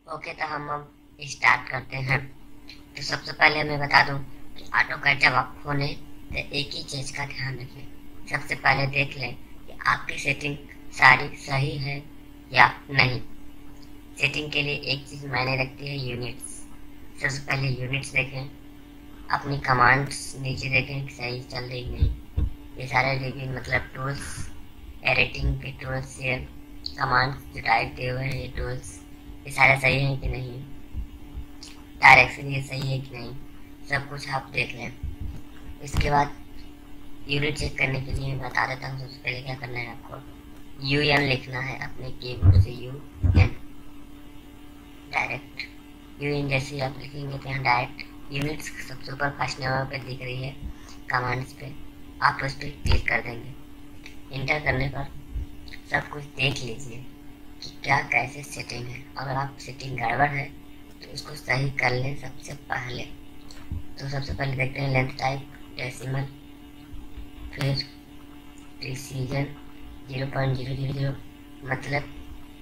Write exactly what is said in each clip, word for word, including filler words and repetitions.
Okay, तो हम अब स्टार्ट करते हैं। तो सबसे पहले मैं बता दूं कि ऑटो कैड जब आप खोलें तो एक ही चीज़ का ध्यान रखें। सबसे पहले देख लें कि आपकी सेटिंग सारी सही है या नहीं। सेटिंग के लिए एक चीज़ मायने रखती है, यूनिट्स। सबसे पहले यूनिट्स देखें, अपनी कमांड्स नीचे देखें कि सही चल रही नहीं। ये सारे रिव्यू मतलब टूल्स, एडिटिंग के टूल्स, ये कमांड्स जो टाइप दिए हुए हैं, ये टूल्स ये सारे सही हैं कि नहीं, डायरेक्शन ये सही है कि नहीं, सब कुछ आप देख लें। इसके बाद यूनिट चेक करने के लिए बता देता हूँ। सबसे पहले क्या करना है, आपको यू एन लिखना है अपने कीबोर्ड से। U N direct U N जैसे ही आप लिखेंगे तो यहाँ डायरेक्ट यूनिट्स सबसे ऊपर फर्स्ट नंबर पे दिख रही है कमांड्स पे, आप उस पर क्लिक कर देंगे। इंटर करने पर सब कुछ देख लीजिए कि क्या कैसे सेटिंग है। अगर आप सेटिंग गड़बड़ है तो उसको सही कर लें सबसे पहले। तो सबसे पहले देखते हैं लेंथ टाइप डेसिमल, फिर precision zero point zero zero zero मतलब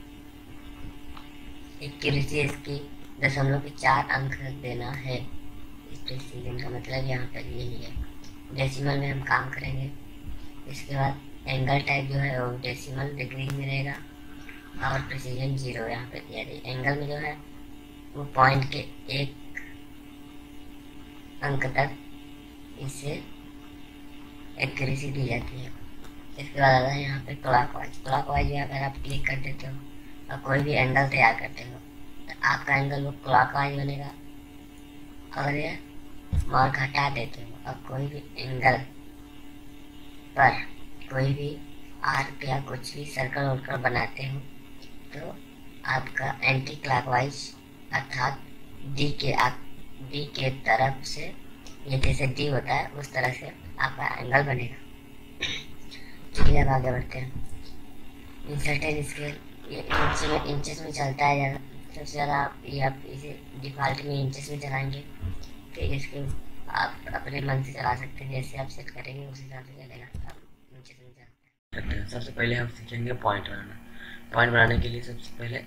एक्यूरेसी इसकी दशमलव के चार अंक देना है। इस प्रिसीजन का मतलब यहाँ पर यही है। डेसिमल में हम काम करेंगे। इसके बाद एंगल टाइप जो है वो डेसिमल डिग्री में रहेगा और प्रिसीजन जीरो यहाँ पे दिया है। एंगल में जो है वो पॉइंट के एक अंक तक इससे एक्यूरेसी दी जाती है। इसके बाद आता है यहाँ पे क्लॉकवाइज। क्लॉकवाइज में अगर आप क्लिक कर देते हो और कोई भी एंगल तैयार करते हो तो आपका एंगल वो क्लॉकवाइज बनेगा। अगर ये मार्क हटा देते हो और कोई भी एंगल पर कोई भी आर्क या कुछ भी सर्कल वर्कल बनाते हो तो आपका एंटी क्लॉकवाइज अर्थात डी के आप डी के तरफ से, ये जैसे डी होता है उस तरह से आपका एंगल बनेगा। चलिए अब आगे बढ़ते हैं। इंसर्टेड स्केल ये इंच में इंचेस में चलता है ज़्यादा, सबसे ज़्यादा आप ये आप इसे डिफ़ॉल्ट में इंचेस में चलाएंगे। फिर इसके आप अपने मन से चला सकते हैं, जैसे आप सेट करेंगे उस हिसाब से चलेगा। आप इंचेस में चलते हैं। सबसे पहले हम सीखेंगे पॉइंट बनाना। पॉइंट बनाने के लिए सबसे पहले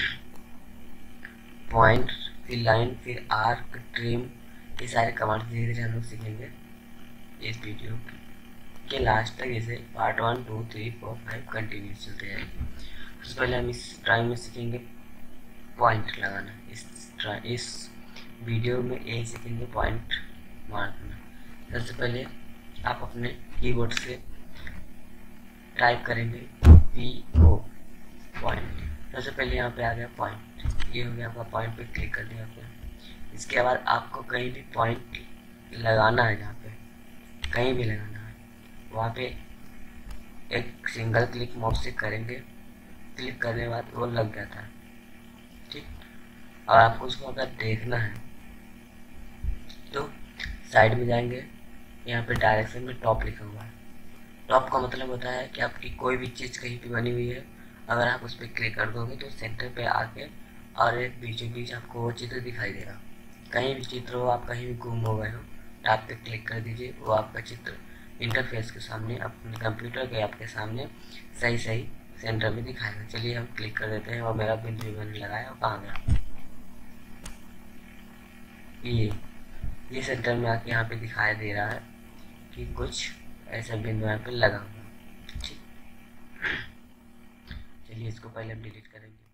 पॉइंट, फिर लाइन, फिर आर्क, ट्रिम, ये सारे कमांड धीरे धीरे हम लोग सीखेंगे इस वीडियो के लास्ट तक। जैसे part one two three four five continuous चलते हैं। सबसे पहले हम इस ड्राइंग में सीखेंगे पॉइंट लगाना। इस इस वीडियो में यही सीखेंगे पॉइंट मारना। सबसे पहले आप अपने कीबोर्ड से टाइप करेंगे पी ओ पॉइंट। सबसे पहले यहाँ पे आ गया पॉइंट, ये हो गया आपका पॉइंट पे क्लिक कर दिया आपने। इसके बाद आपको कहीं भी पॉइंट लगाना है, जहाँ पे कहीं भी लगाना है वहाँ पे एक सिंगल क्लिक माउस से करेंगे। क्लिक करने के बाद वो लग जाता है, ठीक। और आपको उसको अगर देखना है तो साइड में जाएंगे, यहाँ पे डायरेक्शन में टॉप लिखा हुआ है। टॉप का मतलब होता है कि आपकी कोई भी चीज़ कहीं पे बनी हुई है, अगर आप उस पर क्लिक कर दोगे तो सेंटर पे आके और एक बीचों बीच आपको वो चित्र दिखाई देगा। कहीं भी चित्र हो, आप कहीं भी गुम हो गए हो तो आप पे क्लिक कर दीजिए, वो आपका चित्र इंटरफेस के सामने, अपने कंप्यूटर के आपके सामने सही सही सेंटर में दिखाएगा। चलिए हम क्लिक कर देते हैं और मेरा बिंदु भी मैंने लगाया और कहाँ गया, ये ये सेंटर में आके यहाँ पे दिखाई दे रहा है कि कुछ ऐसा बिंदु यहाँ पे लगा हुआ। ठीक, चलिए इसको पहले हम डिलीट करेंगे।